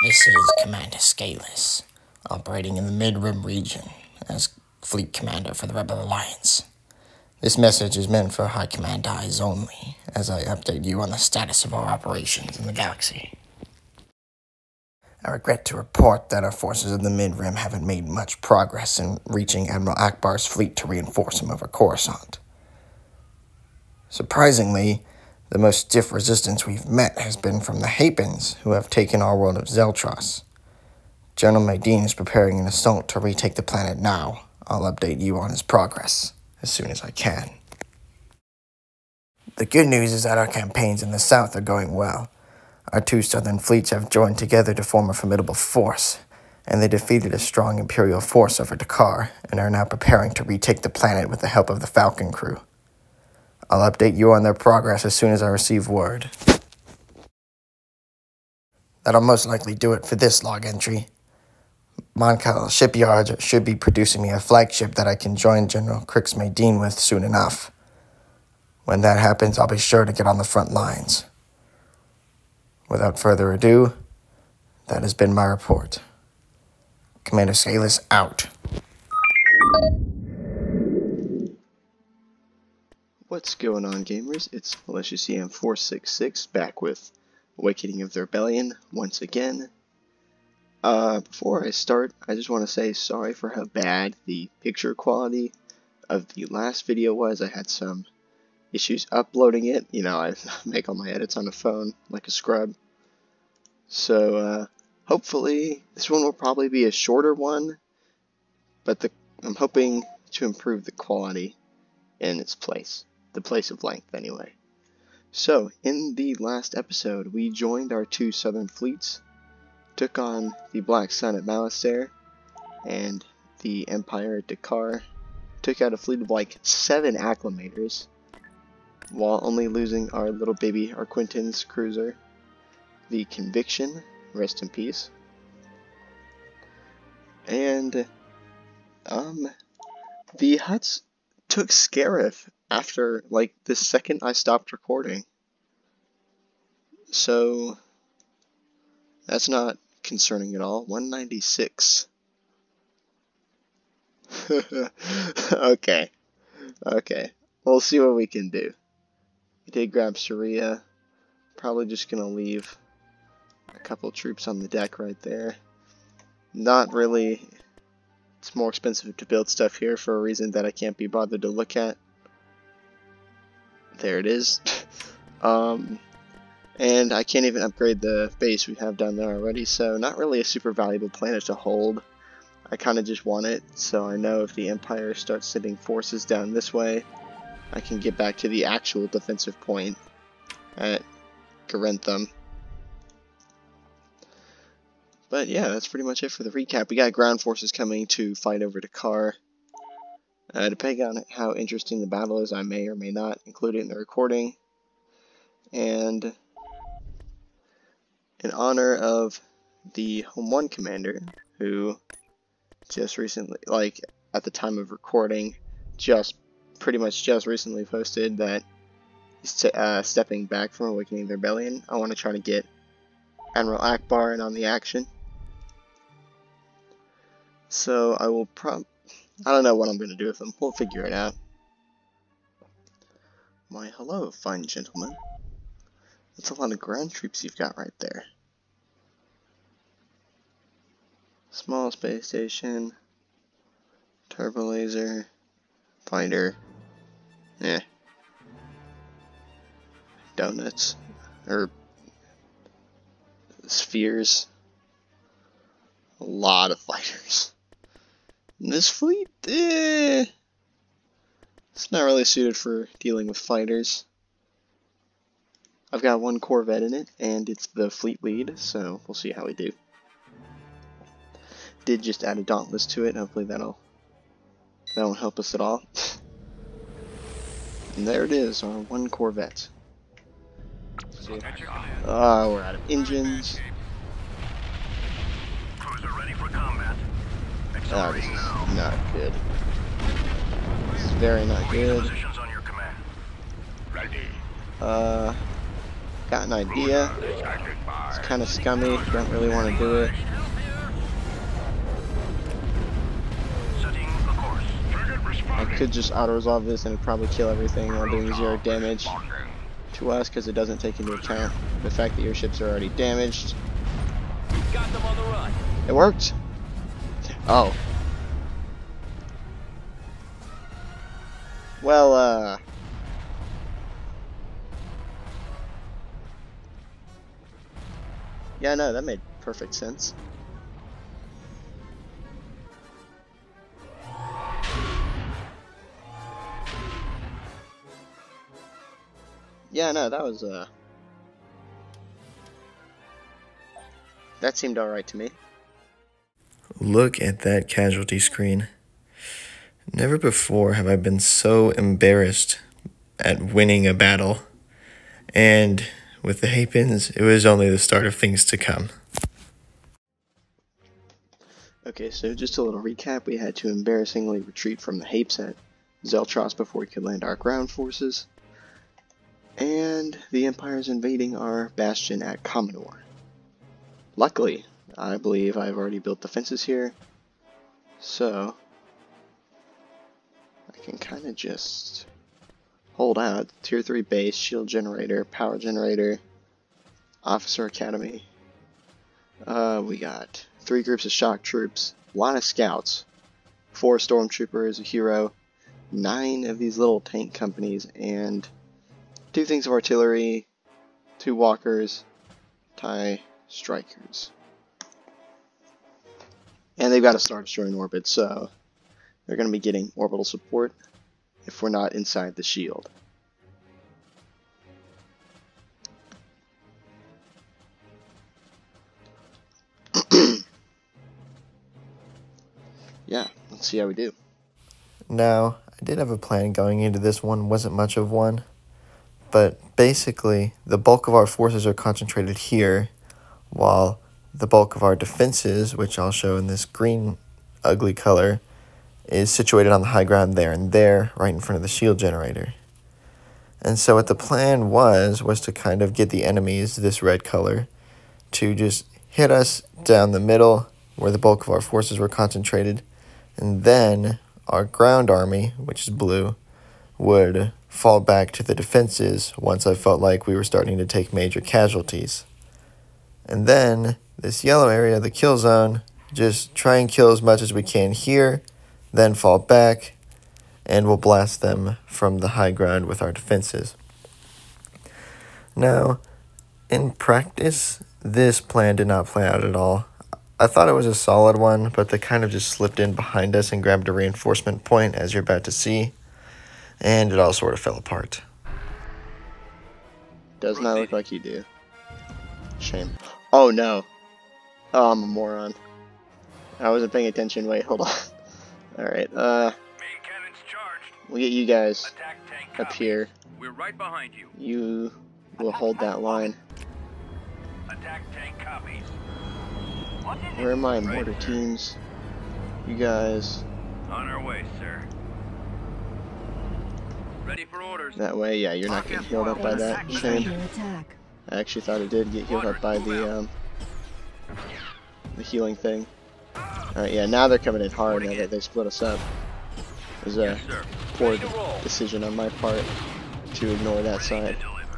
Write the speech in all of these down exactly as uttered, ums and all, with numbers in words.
This is Commander Scaleless, operating in the Mid-Rim region as Fleet Commander for the Rebel Alliance. This message is meant for High Command eyes only, as I update you on the status of our operations in the galaxy. I regret to report that our forces in the Mid-Rim haven't made much progress in reaching Admiral Akbar's fleet to reinforce him over Coruscant. Surprisingly, the most stiff resistance we've met has been from the Hapans, who have taken our world of Zeltros. General Maydeen is preparing an assault to retake the planet now. I'll update you on his progress as soon as I can. The good news is that our campaigns in the south are going well. Our two southern fleets have joined together to form a formidable force, and they defeated a strong Imperial force over Dakar and are now preparing to retake the planet with the help of the Falcon crew. I'll update you on their progress as soon as I receive word. That'll most likely do it for this log entry. Monkal Shipyards should be producing me a flagship that I can join General Crix Maydeen with soon enough. When that happens, I'll be sure to get on the front lines. Without further ado, that has been my report. Commander Scaleless out. What's going on, gamers? It's Malicious E M four six six back with Awakening of the Rebellion once again. Uh, before I start, I just want to say sorry for how bad the picture quality of the last video was. I had some issues uploading it. You know, I make all my edits on a phone like a scrub. So, uh, hopefully this one will probably be a shorter one, but the, I'm hoping to improve the quality in its place. The place of length, anyway. So, in the last episode, we joined our two southern fleets, took on the Black Sun at Malicious, and the Empire at Dakar, took out a fleet of like seven acclimators, while only losing our little baby, our Quinton's cruiser, the Conviction, rest in peace, and, um, the Hutts took Scarif after, like, the second I stopped recording. So, that's not concerning at all. one ninety-six. Okay. Okay. We'll see what we can do. We did grab Sharia. Probably just gonna leave a couple troops on the deck right there. Not really. It's more expensive to build stuff here for a reason that I can't be bothered to look at. There it is. um, and I can't even upgrade the base we have down there already, so not really a super valuable planet to hold. I kind of just want it, so I know if the Empire starts sending forces down this way, I can get back to the actual defensive point at Garentham. But yeah, that's pretty much it for the recap. We got ground forces coming to fight over Dakar. Uh, depending on how interesting the battle is, I may or may not include it in the recording. And in honor of the Home one commander, who just recently, like at the time of recording, just pretty much just recently posted that he's uh, stepping back from Awakening the Rebellion, I want to try to get Admiral Akbar in on the action. So I will prob- I don't know what I'm going to do with them. We'll figure it out. Why, hello, fine gentlemen. That's a lot of ground troops you've got right there. Small space station. Turbo laser. Fighter. Eh. Donuts. Or spheres. A lot of fighters. This fleet, eh, it's not really suited for dealing with fighters. I've got one Corvette in it, and it's the fleet lead, so we'll see how we do. Did just add a Dauntless to it, hopefully that'll, that won't help us at all. And there it is, our one Corvette. Ah, uh, we're out of engines. Oh, this is not good. This is very not good. Uh, got an idea. It's kind of scummy. Don't really want to do it. I could just auto-resolve this and it'd probably kill everything while doing zero damage to us because it doesn't take into account the fact that your ships are already damaged. It worked! Oh. Well, uh... yeah, no, that made perfect sense. Yeah, no, that was, uh... that seemed alright to me. Look at that casualty screen. Never before have I been so embarrassed at winning a battle. And with the Hapins, it was only the start of things to come. Okay, so just a little recap. We had to embarrassingly retreat from the Hapes at Zeltros before we could land our ground forces. And the Empire's invading our bastion at Commodore. Luckily, I believe I've already built defenses here, so I can kind of just hold out. Tier three base, shield generator, power generator, officer academy. Uh, we got three groups of shock troops, a lot of scouts, four stormtroopers, a hero, nine of these little tank companies, and two things of artillery, two walkers, TIE strikers. And they've got a Star Destroyer in orbit, so they're going to be getting orbital support if we're not inside the shield. Yeah, let's see how we do. Now, I did have a plan going into this one, wasn't much of one. But basically, the bulk of our forces are concentrated here, while the bulk of our defenses, which I'll show in this green ugly color, is situated on the high ground there and there, right in front of the shield generator. And so what the plan was, was to kind of get the enemies, this red color, to just hit us down the middle, where the bulk of our forces were concentrated, and then our ground army, which is blue, would fall back to the defenses once I felt like we were starting to take major casualties. And then this yellow area, the kill zone, just try and kill as much as we can here, then fall back, and we'll blast them from the high ground with our defenses. Now, in practice, this plan did not play out at all. I thought it was a solid one, but they kind of just slipped in behind us and grabbed a reinforcement point, as you're about to see, and it all sort of fell apart. Does not look like you do. Shame. Oh no. Oh, I'm a moron. I wasn't paying attention. Wait, hold on. Alright, uh... we'll get you guys up here. We're right behind you. You will hold that line. Attack tank copies. Where are my mortar teams? You guys... On our way, sir. Ready for orders. That way, yeah, you're not getting healed up by that. Shame. I actually thought it did get healed up by the, um... the healing thing. Alright, yeah, now they're coming in hard now that they split us up. It was a poor decision on my part to ignore that side.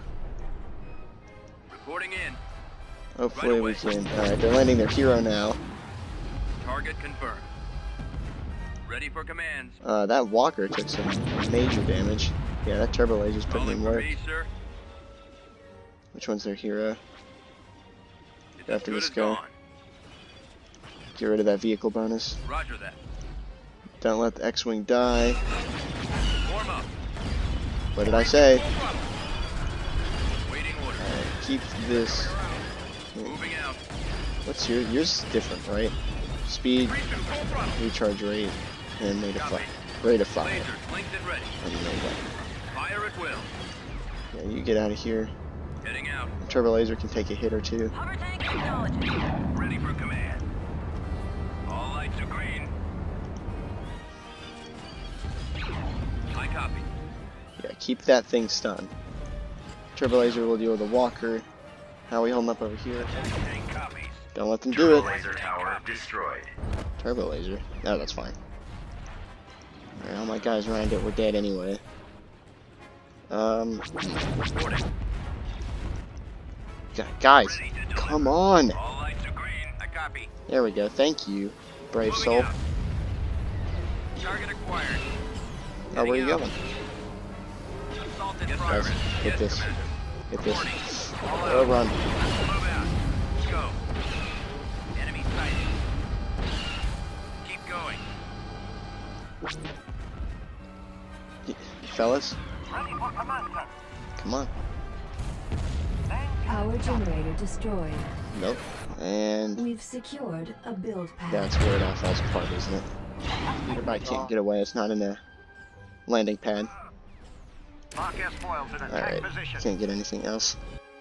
Reporting in. Hopefully we can... Alright, they're landing their hero now. Target confirmed. Ready for commands. Uh, that walker took some major damage. Yeah, that turbo laser's putting in work. Which one's their hero? After this guy. Get rid of that vehicle bonus. Roger that. Don't let the X-Wing die. Form up. What did I say? Waiting order. Alright, keep this. Moving out. What's your... Yours is different, right? Speed, recharge rate, and rate of fire. Rate of fire. Lasers linked and ready. I don't know what. Fire at will. Yeah, you get out of here. Heading out. Turbo laser can take a hit or two. Hover tank acknowledged. Ready for command. All lights are green. I copy. Yeah, keep that thing stunned. Turbo laser will deal with the walker. How are we holding up over here? Getting copies. Don't let them do it. Laser tower destroyed. Turbo laser. No, that's fine. Alright, all my guys around it were dead anyway. Um. Gu- Guys, come on! All lights are green. I copy. There we go. Thank you, brave Moving soul. out. Target acquired. Oh, where are you Heading going? Assault in Guys, progress. get Yes, this. Commander. Get this. Warning. All Oh, out. run. Move out. Let's go. Enemy sighted. Keep going. Y- Fellas, come on. Power generator destroyed. Nope. And We've secured a build pad. that's where it all falls apart, isn't it? Everybody can't get away. It's not in a landing pad. Alright, can't get anything else.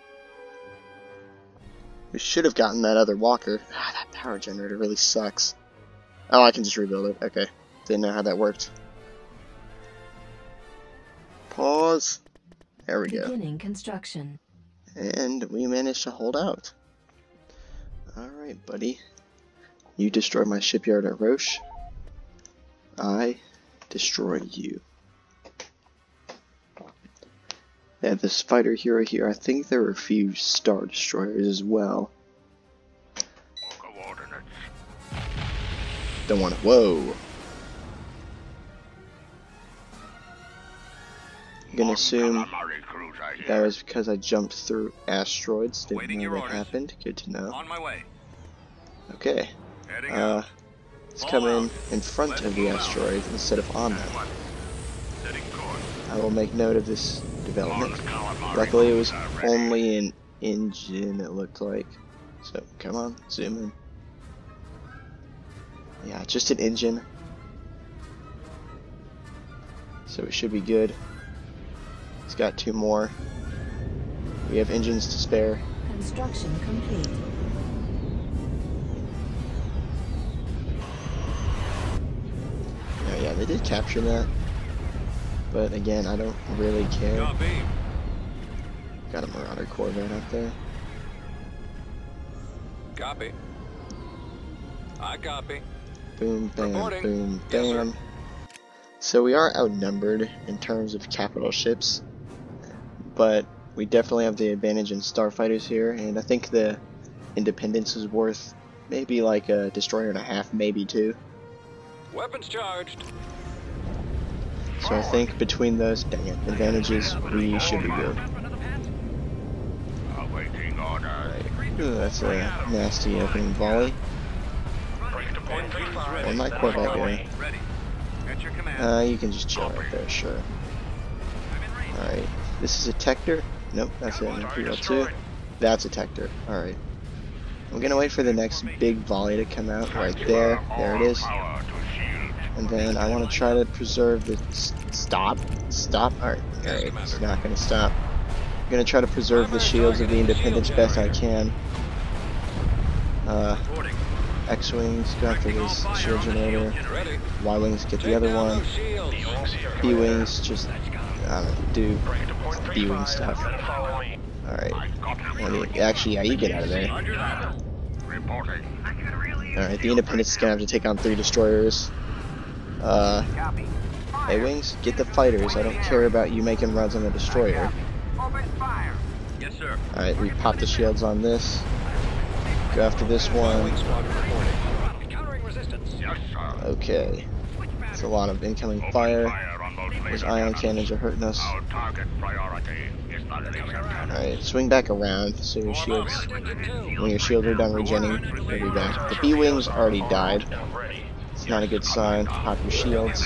We should have gotten that other walker. Ah, that power generator really sucks. Oh, I can just rebuild it. Okay. Didn't know how that worked. Pause. There we go. Beginning construction. And we managed to hold out. Alright, buddy. You destroyed my shipyard at Roche. I destroyed you. They have this fighter hero here. I think there were a few Star Destroyers as well. Coordinates. Don't want to. Whoa. I'm gonna assume that was because I jumped through asteroids. Didn't Waiting know your that orders. happened. Good to know. On my way. Okay. Heading Uh, out. let's come in in front of the asteroid instead of on them. Setting course. I will make note of this development. Luckily, it was only an engine, it looked like. So, come on, zoom in. Yeah, just an engine. So it should be good. It's got two more. We have engines to spare. Construction complete. Oh, yeah, they did capture that. But again, I don't really care. Copy. Got a Marauder Corvette out there. Copy. I copy. Boom, bam, Reporting. boom, Yes, sir. bam. So we are outnumbered in terms of capital ships, but we definitely have the advantage in starfighters here, and I think the Independence is worth maybe like a destroyer and a half, maybe two. Weapons charged. So I think between those dang it, advantages, we should be good. Awaiting order. Alright, ooh, that's a nasty opening volley. Or my Corvette going. Ready. At your command. Uh, you can just chill right there, sure. Alright, this is a Tector. Nope, that's an Imperial two. That's a Tector. Alright. I'm gonna wait for the next big volley to come out right there. There it is. And then I want to try to preserve the... S stop? Stop? Alright, alright, it's not gonna stop. I'm gonna try to preserve the shields of the Independence best I can. Uh, X-Wings, go after this shield generator. Ready. Y-Wings get the other one. B-Wings just, I don't know, do B-Wing stuff. Alright. Actually, yeah, you get out of there. Alright, the Independence is gonna have to take on three destroyers. Uh, A-Wings, get the fighters. I don't care about you making runs on the destroyer. Yes, sir. Alright, we pop the shields on this. Go after this one. Countering resistance. Yes, sir. Okay. It's a lot of incoming fire. Those ion cannons are hurting us. Alright, swing back around so your shields, when your shields are done regenning, they'll be back. The B-Wings already died. It's not a good sign. Pop your shields.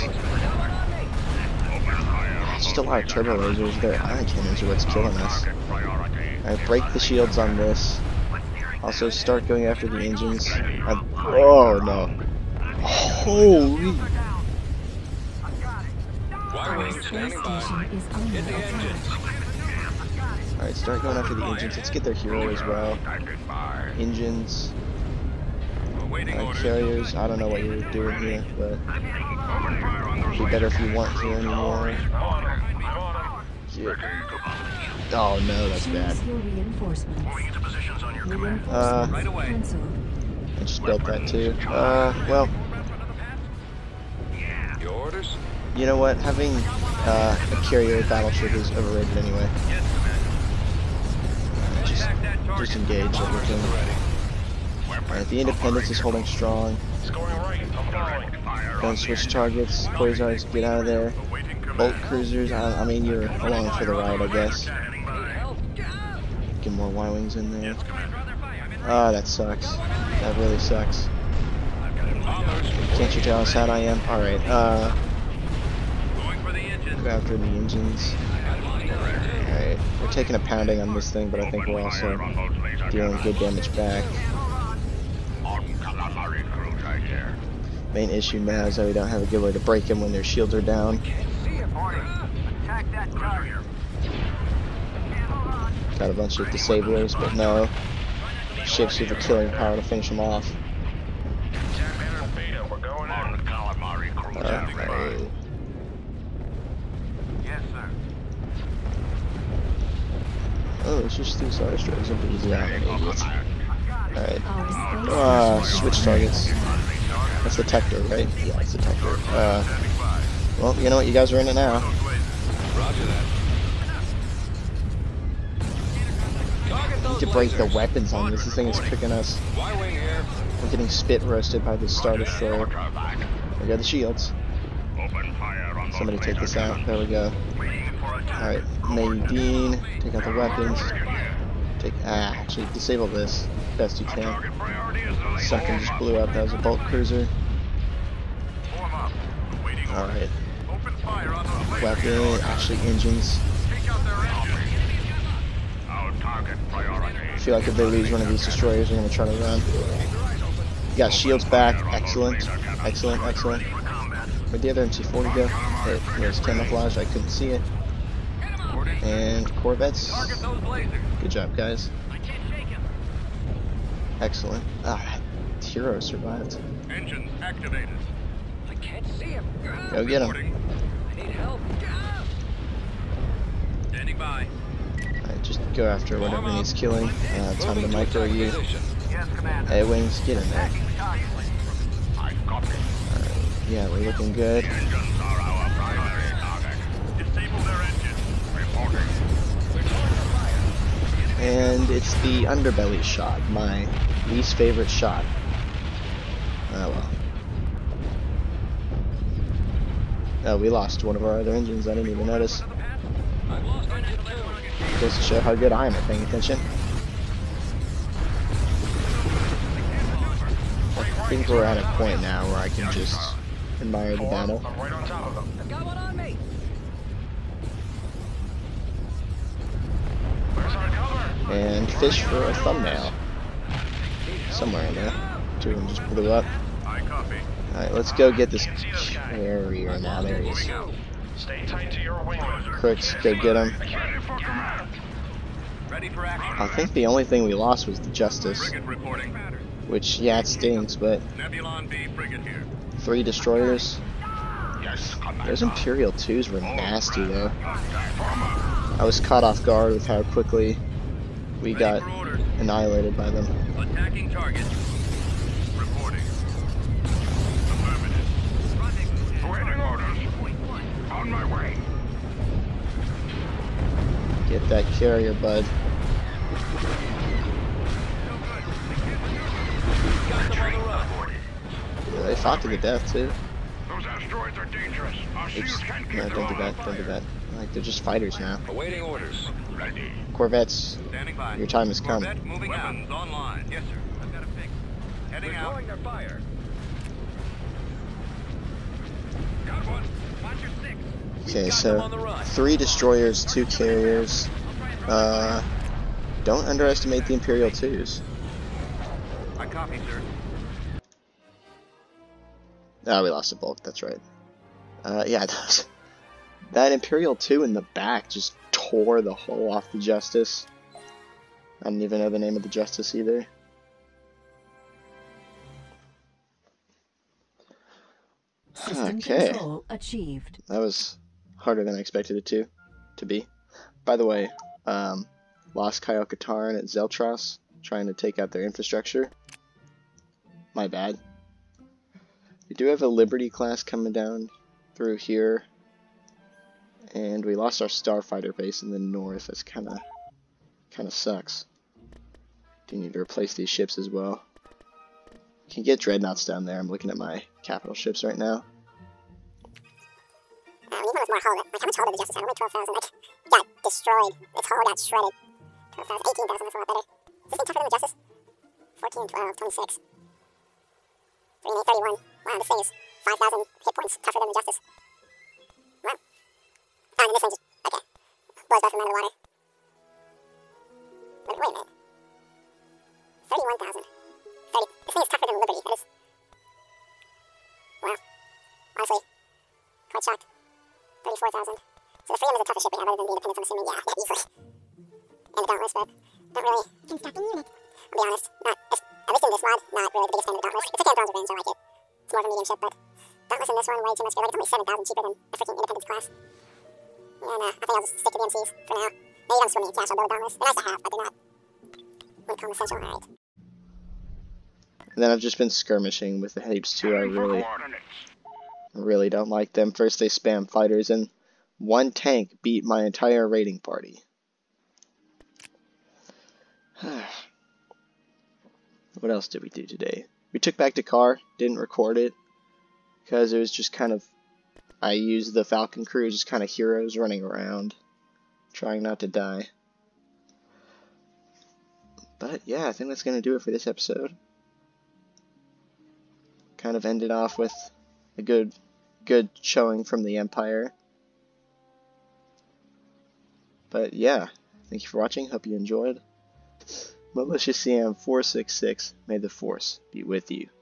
Just a lot of turbo lasers. Their ion cannons are what's killing us. Alright, break the shields on this. Also start going after the engines. I, oh no. Holy. Our space station is under attack. Alright, start going after the engines. Let's get their hero as well. Engines. Uh, carriers. I don't know what you're doing here, but it'd be better if you weren't here anymore. Yeah. Oh no, that's bad. Choose your reinforcements. Moving into positions on your command. Uh, Right away. Cancelled. I just built that too. Uh, well, Your orders? you know what? Having uh, a carrier battleship is overrated anyway. Yes, Commander. Just, Attack that target. just engage everything. Alright, the Independence is holding strong. Going right. I'm following. Fire Don't on switch targets. Quasars, get out of there. Awaiting Bolt command. cruisers, I, I mean, you're along for the ride, I guess. Heading by. Get more Y-Wings in there. Yes, Commander. Ah, that sucks. That really sucks. Can't you tell how sad I am? Alright, uh, Going for the engine. go after the engines. Alright, we're taking a pounding on this thing, but I think we're also dealing good damage back. Main issue now is that we don't have a good way to break them when their shields are down. Attack that target. Got a bunch of disablers, but no. Ships with the killing power to finish them off. Alright. Yes, sir. Oh, it's just two Star Destroyers. I'm easy out, an idiot. Alright. Our space Uh, station switch targets. That's the Tector, right? Yeah, it's the Tector. Uh, well, you know what? You guys are in it now. Roger that. We need to break the weapons on this. This thing is kicking us. Y-wing here. We're getting spit roasted by this Star Destroyer. We got the shields. Open fire on Somebody take this out. There we go. Alright, Nadine. Take out the weapons. Take. Ah, actually, disable this best you can. Second just blew up. That was a bolt cruiser. Form up. Waiting order. Alright. Open fire on the Weapon. Actually, engines. Take out their engines. Our target priority. I feel like if they lose one of these destroyers, they're going to try to run. You got shields back. Excellent. Excellent, excellent. Where'd the other M C forty go? It was camouflaged. I couldn't see it. And Corvettes. Target those lasers. Good job, guys. I can't shake him. Excellent. Ah, hero survived. Engines activated. I can't see him. Go get him. Reporting. I need help. Standing by. Alright, just go after whatever needs killing. Uh, time to micro you. Yes, Commander. Hey, Wings, get in there. I copy. Alright, yeah, we're looking good. Engines are our primary target. Disable their engines. Reporting. And it's the underbelly shot, my least favorite shot. Oh well. Oh, we lost one of our other engines. I didn't even notice. I've lost engine two. Goes to show how good I am at paying attention. I think we're at a point now where I can just admire the battle. I'm right on top of them. I've got one on me. Where's our cover? And fish for a thumbnail. Somewhere in there. Two of them just blew up. I copy. Alright, let's go get this carrier now. There he is. Stay tight to your wing. Crooks, go get him. Ready for command. Ready for action. I think the only thing we lost was the Justice. Frigate reporting. Which, yeah, it stings, but Nebulon B frigate here. three destroyers. Yes, Commander. Those Imperial twos were nasty, though. I was caught off guard with how quickly we Ready got for orders. annihilated by them. Attacking target. Reporting. Affirmative. Waiting orders. On my way. Get that carrier, bud. Got them on the run. Yeah, they fought to the death, too. Those asteroids are dangerous. Our Oops. shields can't No, keep don't do them that, on don't do fire. that. Like, they're just fighters now. Awaiting orders. Ready. Corvettes, Standing by. your time has come. Corvette moving Weapons out. Online. Yes, sir. I've got a fix. Heading out. Their fire. Got one. Watch your six. Okay, Got them on so the run. three destroyers, two carriers. Uh, don't underestimate the Imperial twos. I copy, sir. Oh, we lost a bulk, that's right. Uh, yeah, that, was, that Imperial two in the back just tore the hull off the Justice. I didn't even know the name of the Justice either. System Okay. control achieved. That was harder than I expected it to, to be. By the way, um, lost Kyle Katarn at Zeltros, trying to take out their infrastructure. My bad. We do have a Liberty class coming down through here. And we lost our Starfighter base in the north. That's kind of kind of sucks. Do need to replace these ships as well. You can get dreadnoughts down there. I'm looking at my capital ships right now. Uh, we need one with more hull. Like, how much hull did the Justice have? Only twelve thousand. Like, got destroyed. Its hull got shredded. twelve thousand. eighteen thousand. That's a lot better. Is this thing tougher than the Justice? fourteen, twelve, twenty-six. three, eight, thirty-one. Wow, this thing is five thousand hit points tougher than the Justice. Wow. Ah, and this thing just, okay. Blows both of them out of the water. Wait, wait a minute. thirty-one thousand. thirty. This thing is tougher than Liberty. That is. Wow. Honestly, quite shocked. thirty-four thousand. So the Freedom is the toughest ship we have other than the Independence, I'm assuming. Yeah, yeah, easily. And the Dauntless, but not really. Constructing unit. I'll be honest. Not, at least in this mod, not really the biggest fan of the Dauntless. It's a Camp Thrones Revenge, I like it. It's more of a medium ship, but Dauntless in this one, way too much good. Like, it's only seven thousand cheaper than the freaking Independence class. Yeah, no, I think I'll just stick to the M Cs for now. Maybe don't swim me in cash, I'll build a Dauntless. They're nice to have, but they're not. Wouldn't call them essential, alright. And then I've just been skirmishing with the Hapes too. I really, really don't like them. First they spam fighters, and one tank beat my entire raiding party. What else did we do today? We took back Dakar, didn't record it, because it was just kind of, I used the Falcon crew as just kind of heroes running around, trying not to die. But yeah, I think that's going to do it for this episode. Kind of ended off with a good, good showing from the Empire. But yeah, thank you for watching, hope you enjoyed. Malicious C M four six six, may the Force be with you.